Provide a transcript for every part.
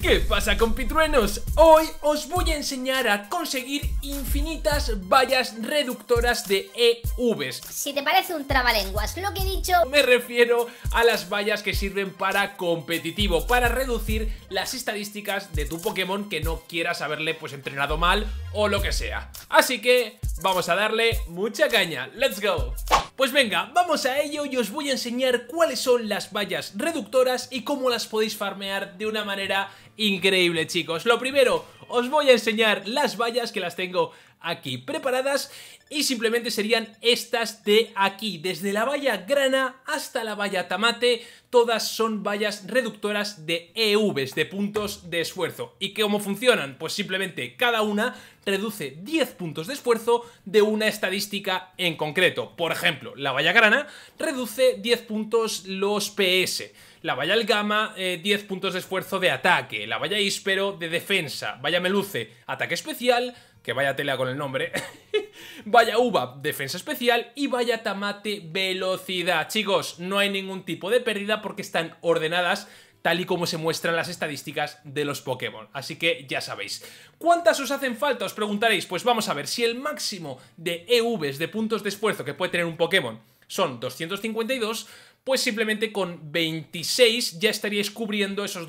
¿Qué pasa, compitruenos? Hoy os voy a enseñar a conseguir infinitas vallas reductoras de EVs. Si te parece un trabalenguas lo que he dicho, Me refiero a las vallas que sirven para competitivo, para reducir las estadísticas de tu Pokémon que no quieras haberle pues entrenado mal o lo que sea. Así que vamos a darle mucha caña. ¡Let's go! Pues venga, vamos a ello y os voy a enseñar cuáles son las vallas reductoras y cómo las podéis farmear de una manera increíble, chicos. Lo primero, os voy a enseñar las vallas que las tengo aquí preparadas y simplemente serían estas de aquí, desde la valla grana hasta la valla tamate, todas son vallas reductoras de EVs, de puntos de esfuerzo. ¿Y cómo funcionan? Pues simplemente cada una reduce 10 puntos de esfuerzo de una estadística en concreto. Por ejemplo, la valla grana reduce 10 puntos los PS, la valla Algama 10 puntos de esfuerzo de ataque, la valla Íspero de defensa, valla Meluce ataque especial, que vaya tela con el nombre, vaya Uva defensa especial y vaya Tamate velocidad. Chicos, no hay ningún tipo de pérdida porque están ordenadas tal y como se muestran las estadísticas de los Pokémon. Así que ya sabéis. ¿Cuántas os hacen falta? Os preguntaréis. Pues vamos a ver, si el máximo de EVs, de puntos de esfuerzo que puede tener un Pokémon, son 252, pues simplemente con 26 ya estaríais cubriendo esos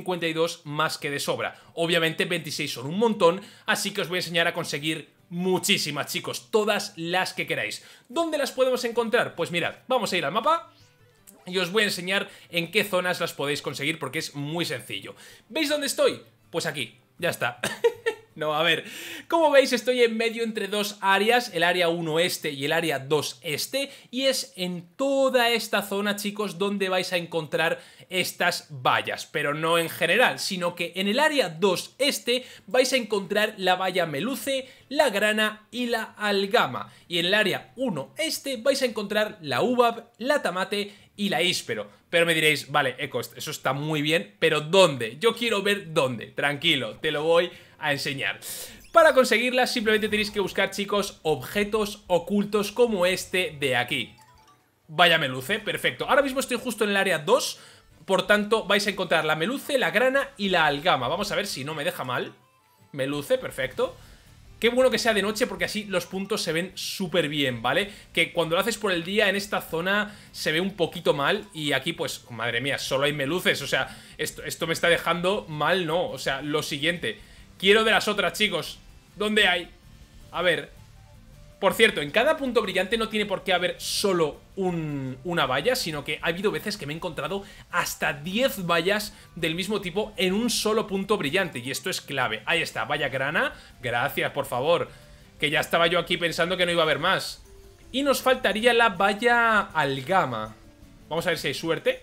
252 más que de sobra. Obviamente 26 son un montón, así que os voy a enseñar a conseguir muchísimas, chicos, todas las que queráis. ¿Dónde las podemos encontrar? Pues mirad, vamos a ir al mapa y os voy a enseñar en qué zonas las podéis conseguir porque es muy sencillo. ¿Veis dónde estoy? Pues aquí, ya está. No, a ver, como veis estoy en medio entre dos áreas, el área 1 este y el área 2 este, y es en toda esta zona, chicos, donde vais a encontrar estas vallas, pero no en general, sino que en el área 2 este vais a encontrar la valla Meluce, la grana y la Algama, y en el área 1 este vais a encontrar la Uva, la Tamate y la Íspero. Pero me diréis, vale, Eco, eso está muy bien, pero ¿dónde? Yo quiero ver dónde. Tranquilo, te lo voy a enseñar. Para conseguirlas simplemente tenéis que buscar, chicos, objetos ocultos como este de aquí. Vaya Meluce, perfecto. Ahora mismo estoy justo en el área 2, por tanto vais a encontrar la Meluce, la grana y la Algama. Vamos a ver si no me deja mal. Meluce, perfecto. Qué bueno que sea de noche porque así los puntos se ven súper bien, ¿vale? Que cuando lo haces por el día en esta zona se ve un poquito mal y aquí pues, madre mía, solo hay meluces, o sea, esto me está dejando mal, ¿no? O sea, lo siguiente, quiero de las otras, chicos. ¿Dónde hay? A ver. Por cierto, en cada punto brillante no tiene por qué haber solo una valla, sino que ha habido veces que me he encontrado hasta 10 vallas del mismo tipo en un solo punto brillante, y esto es clave. Ahí está, valla grana, gracias, por favor, que ya estaba yo aquí pensando que no iba a haber más. Y nos faltaría la valla Algama. Vamos a ver si hay suerte.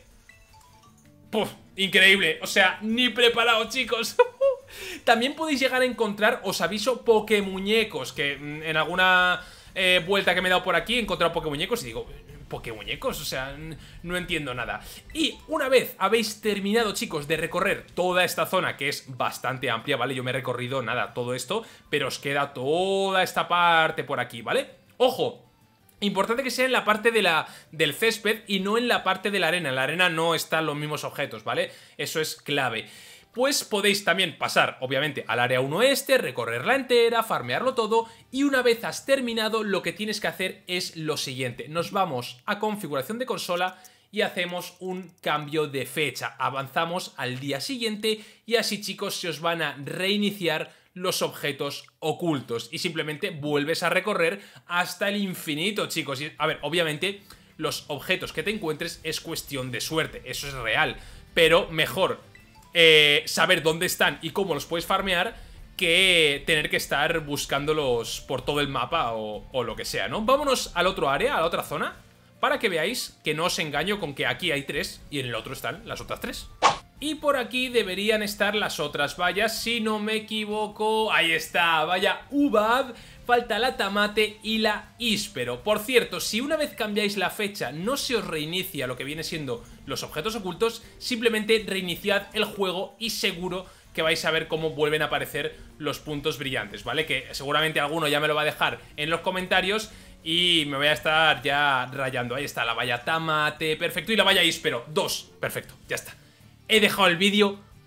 ¡Puf! Increíble, o sea, ni preparado, chicos. También podéis llegar a encontrar, os aviso, Pokémuñecos, que en alguna vuelta que me he dado por aquí he encontrado Pokémuñecos y digo, ¿Pokémuñecos? O sea, no entiendo nada. Y una vez habéis terminado, chicos, de recorrer toda esta zona, que es bastante amplia, ¿vale? Yo me he recorrido, nada, todo esto, pero os queda toda esta parte por aquí, ¿vale? ¡Ojo! Importante que sea en la parte del césped y no en la parte de la arena. En la arena no están los mismos objetos, ¿vale? Eso es clave. Pues podéis también pasar, obviamente, al área 1 este, recorrerla entera, farmearlo todo, y una vez has terminado, lo que tienes que hacer es lo siguiente. Nos vamos a configuración de consola y hacemos un cambio de fecha. Avanzamos al día siguiente y así, chicos, se os van a reiniciar los objetos ocultos y simplemente vuelves a recorrer hasta el infinito, chicos. Y, a ver, obviamente los objetos que te encuentres es cuestión de suerte, eso es real, pero mejor saber dónde están y cómo los puedes farmear que tener que estar buscándolos por todo el mapa o lo que sea, ¿no? Vámonos al otro área, a la otra zona, para que veáis que no os engaño con que aquí hay 3 y en el otro están las otras 3. Y por aquí deberían estar las otras vallas, si no me equivoco. Ahí está, valla Ubab, falta la Tamate y la Íspero. Por cierto, si una vez cambiáis la fecha no se os reinicia lo que viene siendo los objetos ocultos, simplemente reiniciad el juego y seguro que vais a ver cómo vuelven a aparecer los puntos brillantes, ¿vale? Que seguramente alguno ya me lo va a dejar en los comentarios y me voy a estar ya rayando. Ahí está la valla Tamate, perfecto, y la valla Íspero, 2, perfecto, ya está. He dejado el vídeo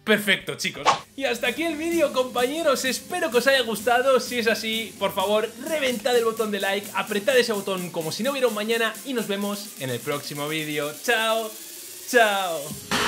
Perfecto, chicos. Y hasta aquí el vídeo, compañeros. Espero que os haya gustado. Si es así, por favor, reventad el botón de like, apretad ese botón como si no hubiera un mañana y nos vemos en el próximo vídeo. ¡Chao! ¡Chao!